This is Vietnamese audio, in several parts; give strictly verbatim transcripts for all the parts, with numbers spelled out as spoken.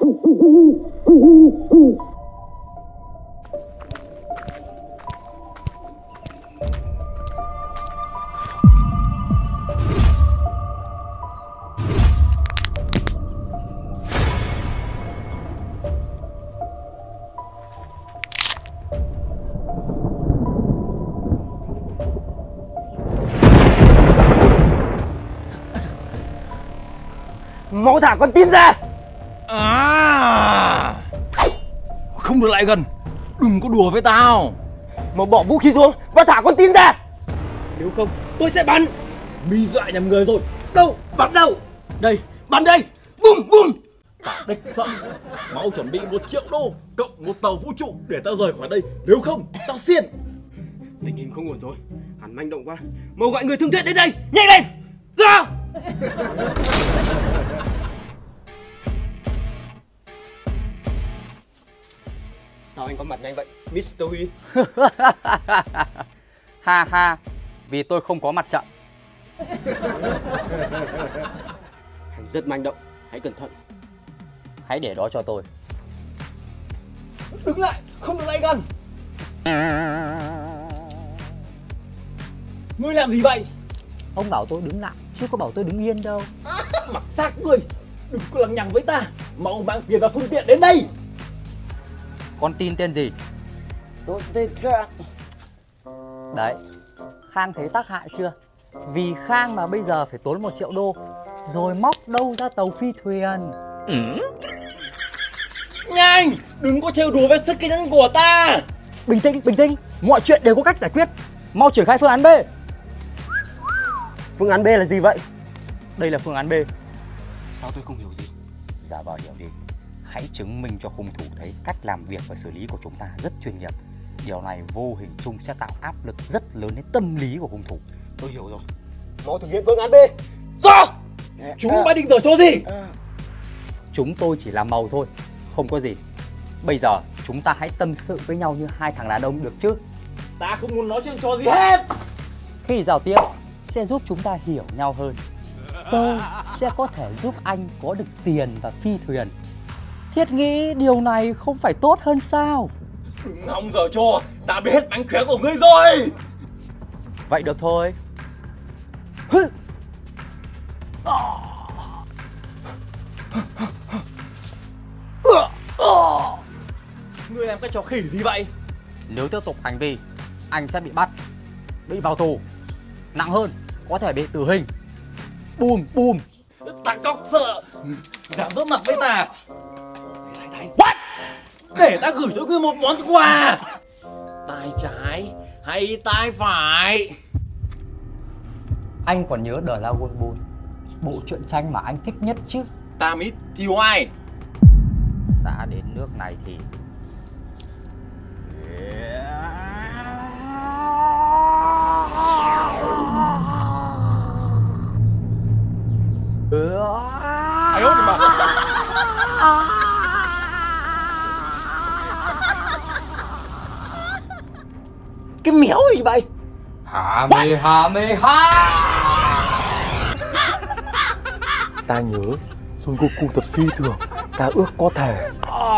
Mau thả con tin ra. À, không được lại gần. Đừng có đùa với tao. Mau bỏ vũ khí xuống và thả con tin ra. Nếu không tôi sẽ bắn. Mi dọa nhầm người rồi. Đâu, bắn đâu? Đây, bắn đây. Bùm bùm. Tao đếch sợ. Mau chuẩn bị một triệu đô cộng một tàu vũ trụ để tao rời khỏi đây. Nếu không tao xiên. Tình hình không ổn rồi. Hắn manh động quá. Mau gọi người thương thuyết đến đây. Nhanh lên. Ra. Sao anh có mặt nhanh vậy, mít tơ Huy? Ha ha, vì tôi không có mặt trận. Anh rất manh động, hãy cẩn thận. Hãy để đó cho tôi. Đứng lại, không được lại gần. Ngươi làm gì vậy? Ông bảo tôi đứng lại, chứ có bảo tôi đứng yên đâu. Mặc xác ngươi, đừng có lằng nhằng với ta. Mau mang tiền và phương tiện đến đây. Con tin tên gì? Tôi tên Khang. Đấy, Khang thấy tác hại chưa? Vì Khang mà bây giờ phải tốn một triệu đô, rồi móc đâu ra tàu phi thuyền. Ừ. Nhanh, đừng có trêu đùa với sức kinh nhân của ta. Bình tĩnh, bình tĩnh, mọi chuyện đều có cách giải quyết. Mau triển khai phương án B. Phương án B là gì vậy? Đây là phương án B. Sao tôi không hiểu gì? Giả vờ hiểu đi. Hãy chứng minh cho hung thủ thấy cách làm việc và xử lý của chúng ta rất chuyên nghiệp. Điều này vô hình chung sẽ tạo áp lực rất lớn đến tâm lý của hung thủ. Tôi hiểu rồi. Mau thực hiện phương án B. Sao? Chúng bay định giở cho gì? Chúng tôi chỉ làm màu thôi, không có gì. Bây giờ chúng ta hãy tâm sự với nhau như hai thằng đàn ông được chứ? Ta không muốn nói chuyện trò gì hết. Khi giao tiếp sẽ giúp chúng ta hiểu nhau hơn. Tôi sẽ có thể giúp anh có được tiền và phi thuyền. Thiết nghĩ điều này không phải tốt hơn sao? Đừng hòng giở trò, ta biết hết mánh khóe của ngươi rồi. Vậy được thôi. Ngươi làm cái trò khỉ gì vậy? Nếu tiếp tục hành vi, anh sẽ bị bắt, bị vào tù. Nặng hơn, có thể bị tử hình. Bùm bùm. Thằng cóc sợ, dám rớt mặt với ta. What? Để ta gửi cho ngươi một món quà. Tai trái hay tai phải? Anh còn nhớ The Dragon Ball, bộ truyện tranh mà anh thích nhất chứ? Ta mới yêu ai? Đã đến nước này thì ai ơi mà. Cái mèo gì vậy? Hà mê hà mê ha. Ta nhớ Son Goku thật phi thường. Ta ước có thể.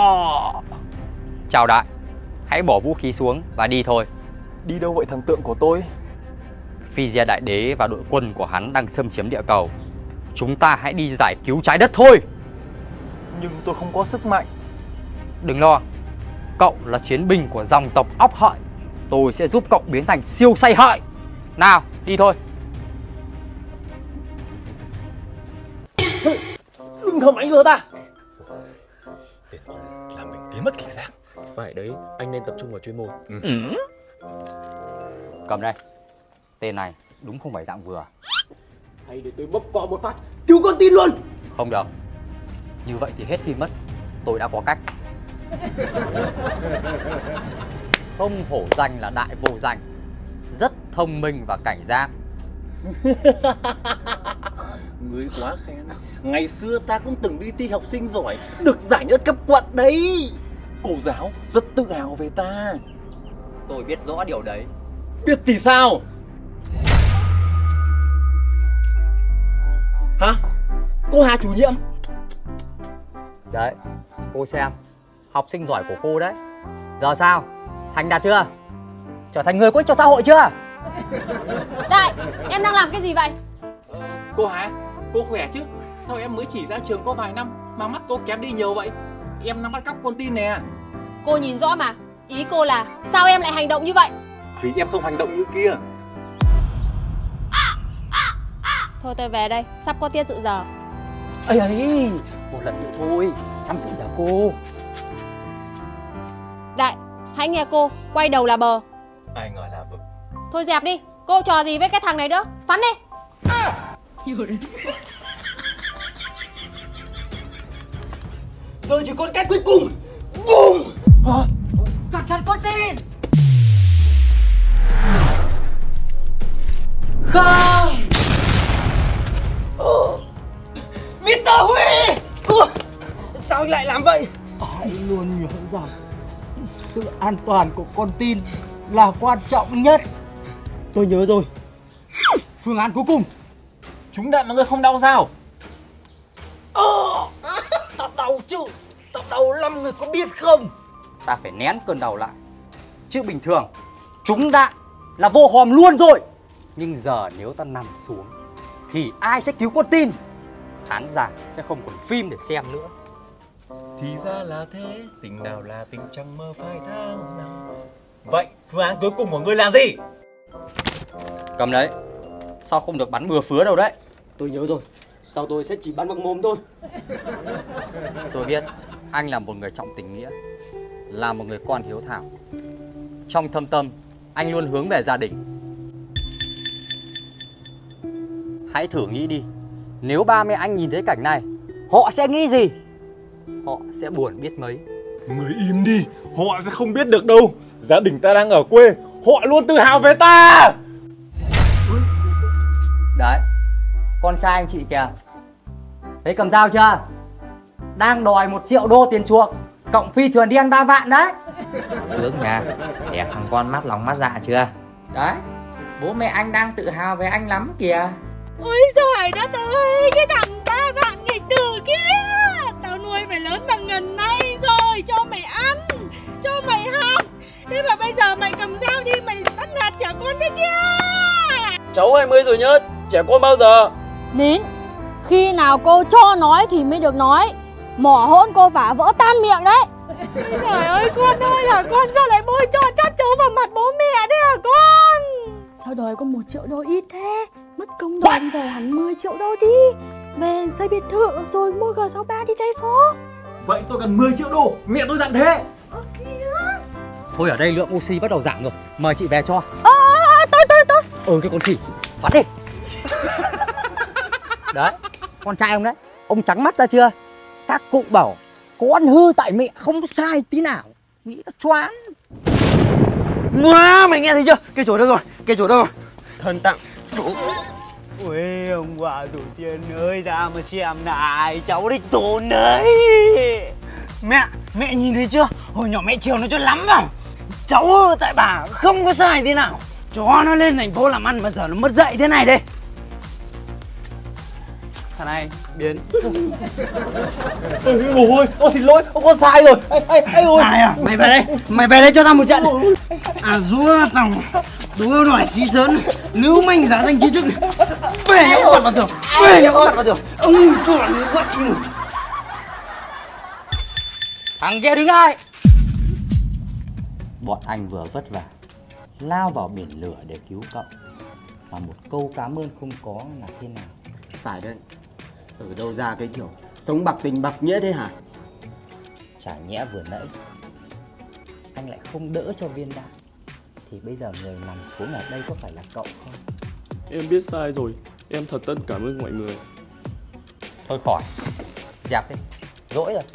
Chào đại, hãy bỏ vũ khí xuống và đi thôi. Đi đâu vậy thần tượng của tôi? Phi Đại Đế và đội quân của hắn đang xâm chiếm địa cầu. Chúng ta hãy đi giải cứu trái đất thôi. Nhưng tôi không có sức mạnh. Đừng lo, cậu là chiến binh của dòng tộc óc hợi. Tôi sẽ giúp cậu biến thành siêu say hợi. Nào, đi thôi. Đừng hòng đánh lừa ta. Tiền làm mình tiến mất cảnh giác. Phải đấy, anh nên tập trung vào chuyên môn. Ừ. Ừ. Cầm đây. Tên này đúng không phải dạng vừa. Hay để tôi bóp cò một phát, cứu con tin luôn. Không được. Như vậy thì hết phim mất. Tôi đã có cách. Không hổ danh là đại vô danh. Rất thông minh và cảnh giác. Ngươi quá khen. Ngày xưa ta cũng từng đi thi học sinh giỏi, được giải nhất cấp quận đấy. Cô giáo rất tự hào về ta. Tôi biết rõ điều đấy. Biết thì sao? Hả? Cô Hà chủ nhiệm? Đấy, cô xem. Học sinh giỏi của cô đấy. Giờ sao? Thành đạt chưa? Trở thành người có ích cho xã hội chưa? Đại, em đang làm cái gì vậy? Cô hả? Cô khỏe chứ? Sao em mới chỉ ra trường có vài năm mà mắt cô kém đi nhiều vậy? Em đang bắt cóc con tin nè. Cô nhìn rõ mà. Ý cô là sao em lại hành động như vậy? Vì em không hành động như kia. Thôi tôi về đây, sắp có tiết dự giờ. Ấy ấy, một lần nữa thôi, chăm sóc nhà cô. Đại, hãy nghe cô, quay đầu là bờ. Ai ngờ là vực. Thôi dẹp đi, cô trò gì với cái thằng này nữa, phắn đi. Giờ chỉ còn cách cuối cùng. Bùm. Cẩn thận con tin. Không. mít tơ Huy. Sao anh lại làm vậy? Hãy luôn nhớ rằng sự an toàn của con tin là quan trọng nhất. Tôi nhớ rồi. Phương án cuối cùng. Trúng đạn mà ngươi không đau sao? Ờ, tao đau chứ. Tao đau lắm, người có biết không? Ta phải nén cơn đau lại. Chứ bình thường trúng đạn là vô hòm luôn rồi. Nhưng giờ nếu ta nằm xuống thì ai sẽ cứu con tin? Khán giả sẽ không còn phim để xem nữa. Thì ra là thế, tình nào là tình chẳng mơ phai tháng năm. Vậy phương án cuối cùng của ngươi là gì? Cầm đấy. Sao không được bắn bừa phứa đâu đấy. Tôi nhớ rồi. Sau tôi sẽ chỉ bắn bằng mồm thôi. Tôi biết anh là một người trọng tình nghĩa, là một người con hiếu thảo. Trong thâm tâm anh luôn hướng về gia đình. Hãy thử nghĩ đi, nếu ba mẹ anh nhìn thấy cảnh này, họ sẽ nghĩ gì? Họ sẽ buồn biết mấy. Người im đi, họ sẽ không biết được đâu. Gia đình ta đang ở quê, họ luôn tự hào về ta. Đấy, con trai anh chị kìa. Thấy cầm dao chưa? Đang đòi một triệu đô tiền chuộc, cộng phi thuyền đi ăn ba vạn đấy. Sướng nhà, đẻ thằng con mắt lòng mắt dạ chưa? Đấy, bố mẹ anh đang tự hào về anh lắm kìa. Ôi giời đất ơi, cái thằng ba vạn nghịch tử kia. Tao nuôi mày lớn bằng ngần nay rồi, cho mày ăn, cho mày học. Thế mà bây giờ mày cầm dao đi, mày bắt nạt trẻ con thế kia. Cháu hai mươi rồi nhá, trẻ con bao giờ? Nín, khi nào cô cho nói thì mới được nói. Mỏ hỗn cô vả vỡ tan miệng đấy. Trời ơi con ơi, là con sao lại bôi cho chát chấu vào mặt bố mẹ thế hả con? Sao đòi có một triệu đô ít thế? Mất công đòi về hẳn mười triệu đô đi. Về xây biệt thự rồi mua G sáu ba đi cháy phố. Vậy tôi cần mười triệu đô, mẹ tôi dặn thế. Ơ kìa. Thôi ở đây lượng oxy bắt đầu giảm rồi, mời chị về cho. Ơ, tôi, tôi, tôi. Ừ cái con khỉ, bắn đi. Đấy, con trai ông đấy, ông trắng mắt ra chưa? Các cụ bảo con hư tại mẹ không có sai tí nào. Nghĩ nó choáng. Wow, mày nghe thấy chưa? Cây chổi đâu rồi? Cây chổi đâu rồi? Thần tặng. Ôi ông bà tổ tiên ơi, ra mà xem này, cháu đích tôn đấy. Mẹ, mẹ nhìn thấy chưa? Hồi nhỏ mẹ chiều nó cho lắm vào. Cháu tại bà không có sai thế nào, cho nó lên thành phố làm ăn mà giờ nó mất dạy thế này đây. Thằng này biến. Ôi, ôi xin lỗi, ông con sai rồi. Ê, ê, ê, ôi. Sai à? Mày về đây, mày về đây cho tao một trận. À rúa tòng, đúa đòi xí sớn, lưu manh giả danh trí thức. Bể nhậu mặt vào tường, bể nhậu mặt vào tường. Ông cho là người gọi. Thằng kia đứng lại. Bọn anh vừa vất vả lao vào biển lửa để cứu cậu, và một câu cảm ơn không có là thế nào? Phải đấy. Ở đâu ra cái kiểu sống bạc tình bạc nghĩa thế hả? Chả nhẽ vừa nãy anh lại không đỡ cho viên đạn, thì bây giờ người nằm xuống ở đây có phải là cậu không? Em biết sai rồi, em thật tâm cảm ơn mọi người. Thôi khỏi, dẹp đi, dỗi rồi.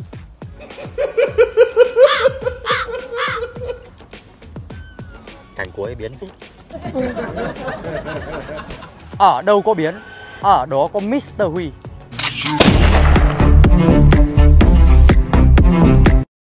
Cảnh cuối biến. Ở đâu có biến, ở đó có mít tơ Huy.